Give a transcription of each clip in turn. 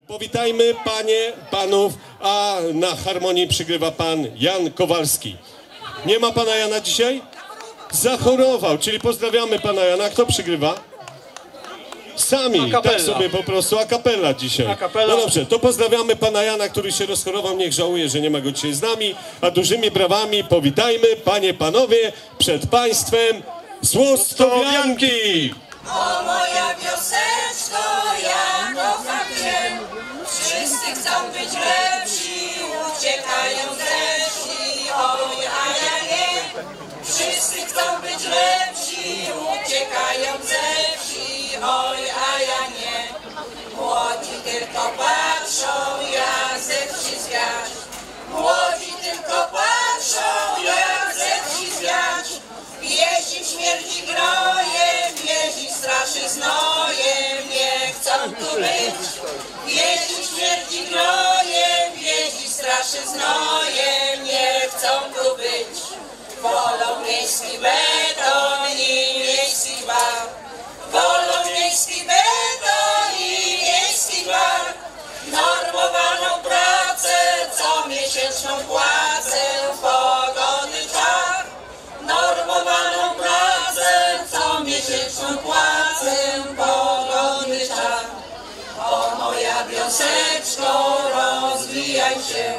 Powitajmy panie, panów, a na harmonii przygrywa pan Jan Kowalski. Nie ma pana Jana dzisiaj? Zachorował, czyli pozdrawiamy pana Jana. Kto przygrywa? Sami, tak sobie po prostu, a cappella dzisiaj. No dobrze, to pozdrawiamy pana Jana, który się rozchorował, niech żałuje, że nie ma go dzisiaj z nami, a dużymi brawami powitajmy, panie, panowie, przed państwem Złostowianki! O moja wioseczko, ja kocham cię, wszyscy chcą być lepsi, uciekają ze wsi, oj, a ja nie. Wszyscy chcą być lepsi, uciekają ze wsi, oj, a ja nie. Młodzi tylko patrzą, jak ze wsi zwiać. Młodzi tylko patrzą, jak ze wsi zwiać. Wieści śmierdzi gnojem, wieści straszy znojem, nie chcą tu być. Wieści śmierdzi gnojem, wieści straszy znojem, nie chcą tu być. Wolą miejski beton i miejski bar. Wolą miejski beton i miejski bar. Normowaną pracę, comiesięczną płacę, pogodny czar. Normowaną pracę, comiesięczną płacę, pogodny czar. O moja wioseczko, rozwijaj się.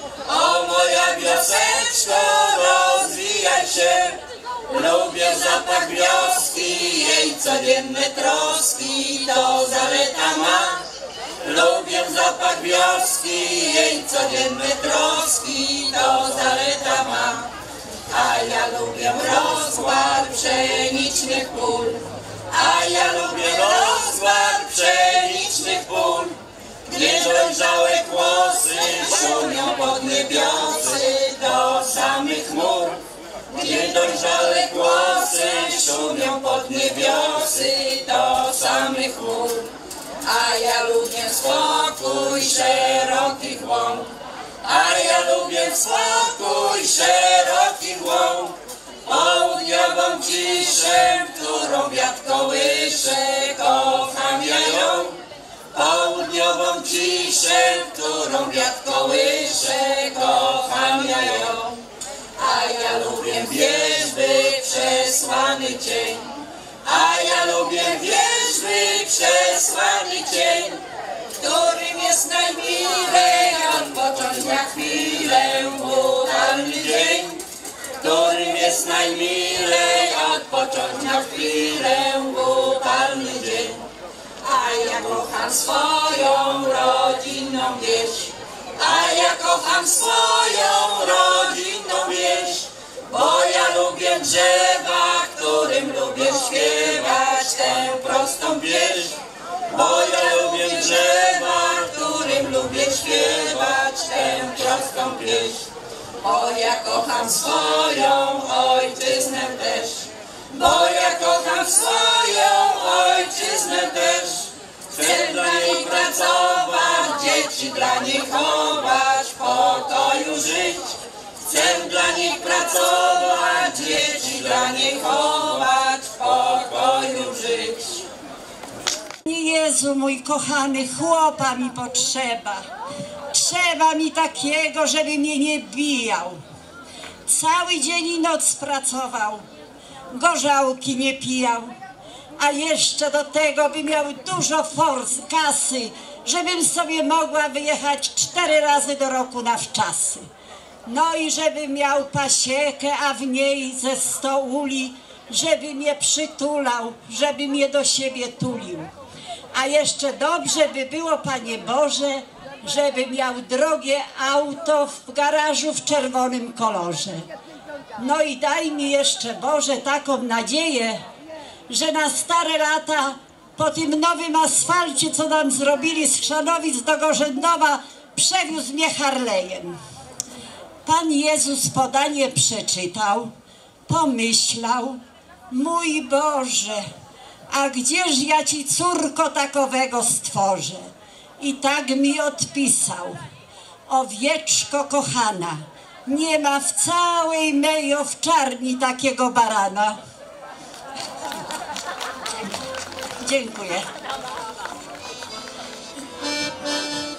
O moja wioseczko, rozwijaj się. Lubię zapach wioski, jej codzienne troski, to zaleta ma. Lubię zapach wioski, jej codzienne troski, to zaleta ma. A ja lubię rozkład pszenicznych pól. A ja lubię rozkład pszenicznych pól. Gdzie dojrzałe kłosy szumią pod niebiosy do samych chmur. Gdzie dojrzałe kłosy szumią pod niebiosy do samych chmur. A ja lubię spokój szerokich łąk. A ja lubię spokój szerokich łąk. Południową ciszę, którą wiatr kołysze, kocham ja ją. Południową ciszę, którą wiatr kołysze, kocham ja ją. A ja lubię wierzby, przesłany cień. A ja lubię wierzby, przesłany cień, którym jest najmilej odpocząć na chwilę, upalny dzień. Którym jest najmilej odpocząć na chwilę, upalny dzień. A ja kocham swoją rodzinną wieś. A ja kocham swoją rodzinną wieś. Bo ja lubię drzewa, którym lubię śpiewać tę prostą pieśń. Bo ja lubię drzewa, którym lubię śpiewać tę prostą pieśń. Bo ja kocham swoją ojczyznę też. Bo ja kocham swoją ojczyznę też. Chcę dla niej pracować, dzieci dla niej chować, w pokoju żyć. Chcę dla nich pracować, dzieci dla niej chować, w pokoju żyć. Jezu mój kochany, chłopa mi potrzeba. Trzeba mi takiego, żeby mnie nie bijał. Cały dzień i noc pracował, gorzałki nie pijał. A jeszcze do tego by miał dużo kasy, żebym sobie mogła wyjechać 4 razy do roku na wczasy. No i żeby miał pasiekę, a w niej ze 100 uli, żeby mnie przytulał, żeby mnie do siebie tulił. A jeszcze dobrze by było, Panie Boże, żeby miał drogie auto w garażu w czerwonym kolorze. No i daj mi jeszcze, Boże, taką nadzieję, że na stare lata po tym nowym asfalcie, co nam zrobili z Chrzanowic do Gorzędowa, przewiózł mnie Harley'em. Pan Jezus podanie przeczytał, pomyślał, mój Boże, a gdzież ja Ci, córko, takowego stworzę? I tak mi odpisał, owieczko kochana, nie ma w całej mej owczarni takiego barana. Dziękuję.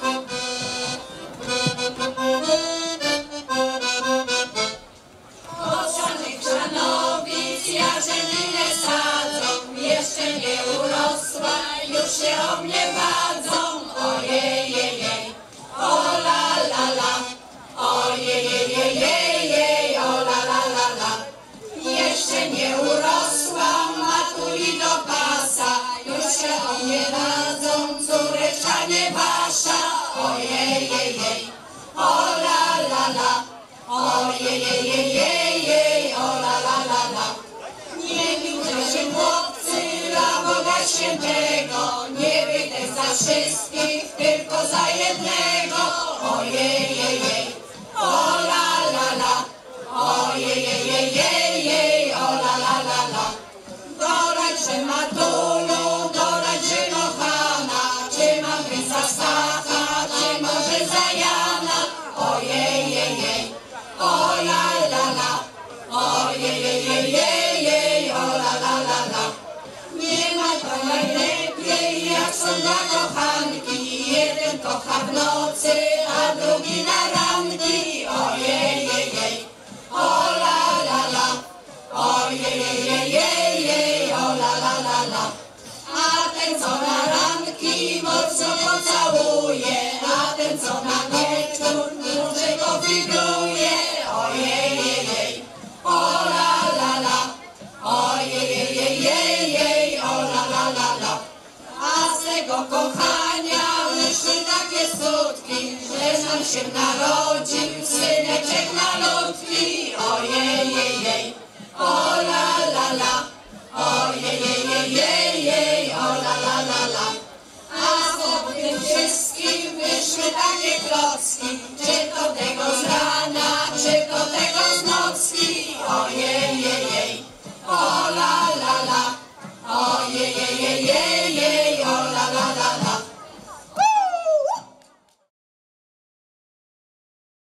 nie wasza, ojej, jej, jej, o la la la, ojej, jej, jej, jej, jej, o la la la la. Nie widzę się chłopcy dla Boga Świętego, nie wyjdę za wszystkich, tylko za jednego, ojej, jej, jej, o la la la, ojej, jej, jej, jej, jej, o la la la la. Doradźże Matulu, doradźże kochana, czy mam być za Stacha, czy może za Jana, ojej, jej, jej, o la la la, ojej, jej, jej, jej, jej, o la la la la. Nie ma to najlepiej, jak są dwa kochanki, jeden kocha w nocy, a drugi na ranki, ojej, jej, jej, o la la la, ojej, jej, jej, jej, jej, o la la la la. A ten co na ranki mocno pocałuje, a ten co na wieczór dłużej pofigluje, ojej, jej, jej, o la la la, ojej, jej, jej, jej, jej, o la la la la. A z tego kochania wyszły takie skutki, że nam się narodził syneczek na